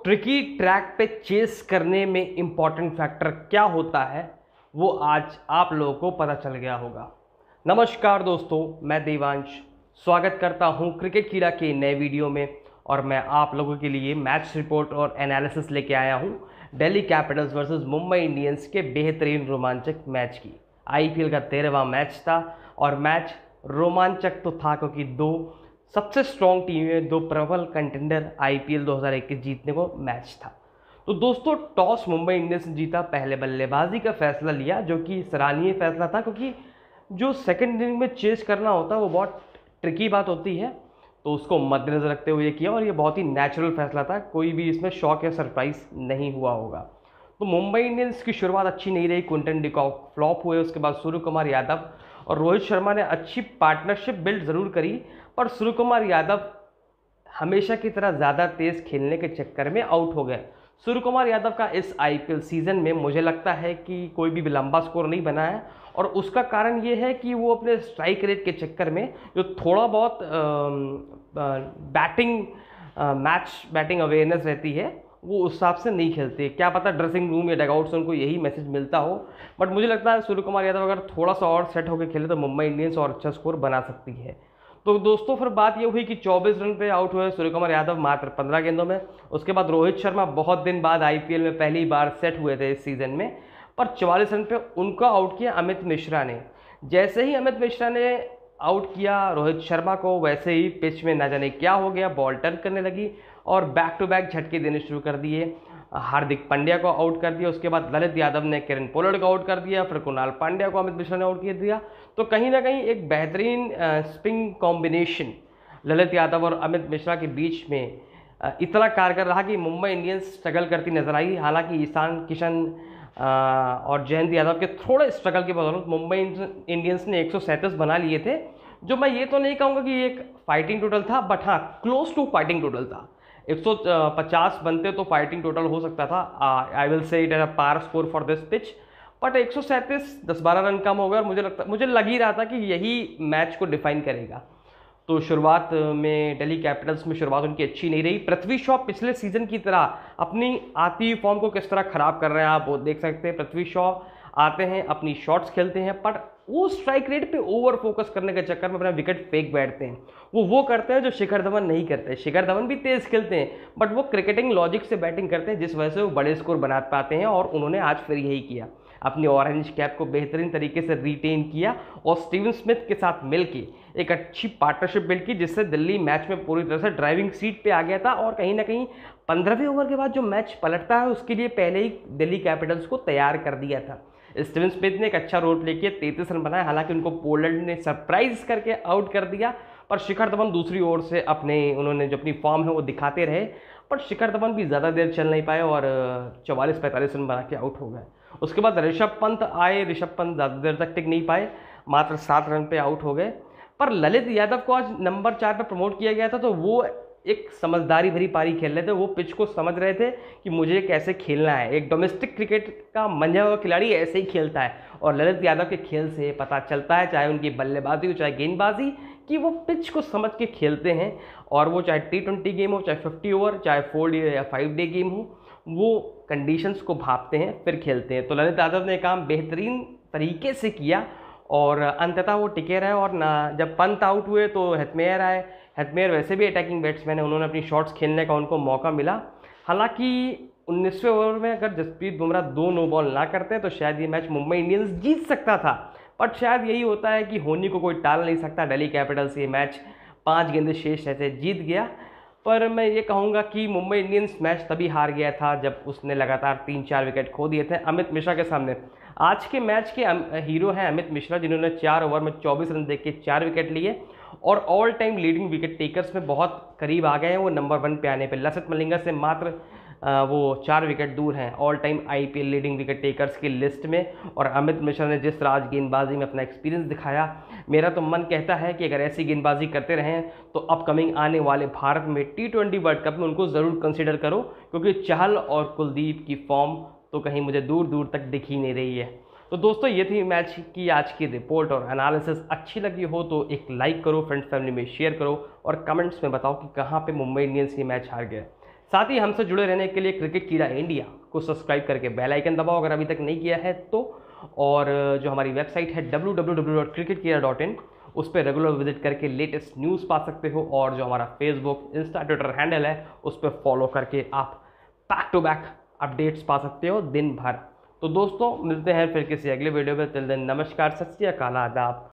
Tricky track पे chess करने में इम्पॉर्टेंट फैक्टर क्या होता है वो आज आप लोगों को पता चल गया होगा। नमस्कार दोस्तों, मैं देवांश स्वागत करता हूं क्रिकेट कीड़ा के नए वीडियो में। और मैं आप लोगों के लिए मैच रिपोर्ट और एनालिसिस लेके आया हूं Delhi Capitals versus Mumbai Indians के बेहतरीन रोमांचक मैच की। आईपीएल का 13वां मैच था और मैच रोमांचक तो था क्योंकि दो सबसे स्ट्रॉन्ग टीमें, दो प्रबल कंटेंडर आईपीएल 2021 जीतने को मैच था। तो दोस्तों, टॉस मुंबई इंडियंस ने जीता, पहले बल्लेबाजी का फैसला लिया जो कि सराहनीय फैसला था क्योंकि जो सेकंड इनिंग में चेस करना होता है वो बहुत ट्रिकी बात होती है। तो उसको मद्देनजर रखते हुए किया और ये बहुत ही नेचुरल फैसला था, कोई भी इसमें शॉक या सरप्राइज नहीं हुआ होगा। तो मुंबई इंडियंस की शुरुआत अच्छी नहीं रही, क्विंटन डिकॉक फ्लॉप हुए, उसके बाद सूर्य कुमार यादव और रोहित शर्मा ने अच्छी पार्टनरशिप बिल्ड ज़रूर करी, पर सूर्य कुमार यादव हमेशा की तरह ज़्यादा तेज़ खेलने के चक्कर में आउट हो गए। सूर्य कुमार यादव का इस आईपीएल सीज़न में मुझे लगता है कि कोई भी लंबा स्कोर नहीं बना है और उसका कारण ये है कि वो अपने स्ट्राइक रेट के चक्कर में जो थोड़ा बहुत बैटिंग अवेयरनेस रहती है वो उस हिसाब से नहीं खेलते। क्या पता ड्रेसिंग रूम या डगआउट से उनको यही मैसेज मिलता हो, बट मुझे लगता है सूर्य कुमार यादव अगर थोड़ा सा और सेट होकर खेले तो मुंबई इंडियंस और अच्छा स्कोर बना सकती है। तो दोस्तों, फिर बात ये हुई कि 24 रन पे आउट हुए सूर्य कुमार यादव मात्र 15 गेंदों में। उसके बाद रोहित शर्मा बहुत दिन बाद आईपीएल में पहली बार सेट हुए थे इस सीज़न में, पर 44 रन पे उनको आउट किया अमित मिश्रा ने। जैसे ही अमित मिश्रा ने आउट किया रोहित शर्मा को, वैसे ही पिच में ना जाने क्या हो गया, बॉल टर्न करने लगी और बैक टू बैक झटके देने शुरू कर दिए। हार्दिक पांड्या को आउट कर दिया, उसके बाद ललित यादव ने किरण पोलार्ड को आउट कर दिया, फिर कुणाल पांड्या को अमित मिश्रा ने आउट कर दिया। तो कहीं ना कहीं एक बेहतरीन स्पिन कॉम्बिनेशन ललित यादव और अमित मिश्रा के बीच में इतना कारगर रहा कि मुंबई इंडियंस स्ट्रगल करती नजर आई। हालांकि ईशान किशन और जयंत यादव के थोड़े स्ट्रगल के बदौलत मुंबई इंडियंस ने 137 बना लिए थे, जो मैं ये तो नहीं कहूँगा कि एक फाइटिंग टोटल था, बट हाँ क्लोज टू फाइटिंग टोटल था। 150 बनते तो फाइटिंग टोटल हो सकता था। I will say it as a par score for this pitch, but 137 10-12 run कम हो गया और मुझे लग ही रहा था कि यही मैच को डिफाइन करेगा। तो शुरुआत में दिल्ली कैपिटल्स में शुरुआत उनकी अच्छी नहीं रही। पृथ्वी शॉ पिछले सीजन की तरह अपनी आती हुई फॉर्म को किस तरह खराब कर रहे हैं आप वो देख सकते हैं। पृथ्वी शॉ आते हैं, अपनी शॉट्स खेलते हैं, पर वो स्ट्राइक रेट पे ओवर फोकस करने के चक्कर में अपना विकेट फेंक बैठते हैं। वो करते हैं जो शिखर धवन नहीं करते। शिखर धवन भी तेज खेलते हैं, बट वो क्रिकेटिंग लॉजिक से बैटिंग करते हैं, जिस वजह से वो बड़े स्कोर बना पाते हैं और उन्होंने आज फिर यही किया। अपनी ऑरेंज कैप को बेहतरीन तरीके से रिटेन किया और स्टीवन स्मिथ के साथ मिलकर एक अच्छी पार्टनरशिप बिल्ड की, जिससे दिल्ली मैच में पूरी तरह से ड्राइविंग सीट पे आ गया था। और कहीं ना कहीं 15वें ओवर के बाद जो मैच पलटता है उसके लिए पहले ही दिल्ली कैपिटल्स को तैयार कर दिया था। स्टीवन स्मिथ ने एक अच्छा रोल प्ले किया, 33 रन बनाए। हालांकि उनको पोलैंड ने सरप्राइज करके आउट कर दिया, पर शिखर धवन दूसरी ओर से उन्होंने जो अपनी फॉर्म है वो दिखाते रहे, पर शिखर धवन भी ज़्यादा देर चल नहीं पाए और 44-45 रन बना के आउट हो गए। उसके बाद ऋषभ पंत आए, ऋषभ पंत ज़्यादा देर तक टिक नहीं पाए, मात्र 7 रन पे आउट हो गए। पर ललित यादव को आज नंबर 4 पे प्रमोट किया गया था, तो वो एक समझदारी भरी पारी खेल रहे थे। वो पिच को समझ रहे थे कि मुझे कैसे खेलना है। एक डोमेस्टिक क्रिकेट का मंझा हुआ खिलाड़ी ऐसे ही खेलता है और ललित यादव के खेल से पता चलता है, चाहे उनकी बल्लेबाजी हो चाहे गेंदबाजी, कि वो पिच को समझ के खेलते हैं। और वो चाहे T20 गेम हो, चाहे 50 ओवर, चाहे 4 डे या 5 डे गेम हो, वो कंडीशंस को भापते हैं फिर खेलते हैं। तो ललित यादव ने काम बेहतरीन तरीके से किया और अंततः वो टिके रहे। और ना जब पंत आउट हुए तो हेटमेयर आए। हेटमेयर वैसे भी अटैकिंग बैट्समैन है, उन्होंने अपनी शॉट्स खेलने का उनको मौका मिला। हालांकि 19वें ओवर में अगर जसप्रीत बुमराह 2 नो बॉल ना करते तो शायद ये मैच मुंबई इंडियंस जीत सकता था, बट शायद यही होता है कि होनी को कोई टाल नहीं सकता। दिल्ली कैपिटल्स ये मैच 5 गेंदें शेष रहते जीत गया। पर मैं ये कहूँगा कि मुंबई इंडियंस मैच तभी हार गया था जब उसने लगातार 3-4 विकेट खो दिए थे अमित मिश्रा के सामने। आज के मैच के हीरो हैं अमित मिश्रा, जिन्होंने 4 ओवर में 24 रन देके 4 विकेट लिए और all time leading wicket takers में बहुत करीब आ गए हैं वो नंबर 1 पे आने पे। लसित मलिंगा से मात्र वो 4 विकेट दूर हैं all time IPL leading wicket takers की लिस्ट में। और अमित मिश्रा ने जिस तरह आज गेंदबाजी में अपना एक्सपीरियंस दिखाया, मेरा तो मन कहता है कि अगर ऐसी गेंदबाजी करते रहें तो अपकमिंग आने वाले भारत में T20 वर्ल्ड कप में उनको ज़रूर कंसिडर करो, क्योंकि चहल और कुलदीप की फॉर्म तो कहीं मुझे दूर दूर तक दिख ही नहीं रही है। तो दोस्तों, ये थी मैच की आज की रिपोर्ट और एनालिसिस। अच्छी लगी हो तो एक लाइक करो, फ्रेंड्स फैमिली में शेयर करो और कमेंट्स में बताओ कि कहाँ पे मुंबई इंडियंस ये मैच हार गया। साथ ही हमसे जुड़े रहने के लिए क्रिकेट कीड़ा इंडिया को सब्सक्राइब करके बेल आइकन दबाओ अगर अभी तक नहीं किया है तो। और जो हमारी वेबसाइट है www.cricketkeeda.in, उस पर रेगुलर विजिट करके लेटेस्ट न्यूज़ पा सकते हो। और जो हमारा फेसबुक, इंस्टा, ट्विटर हैंडल है उस पर फॉलो करके आप बैक टू बैक अपडेट्स पा सकते हो दिन भर। तो दोस्तों मिलते हैं फिर किसी अगले वीडियो में। तिल दिन नमस्कार, सत श्री अकाल, आदाब।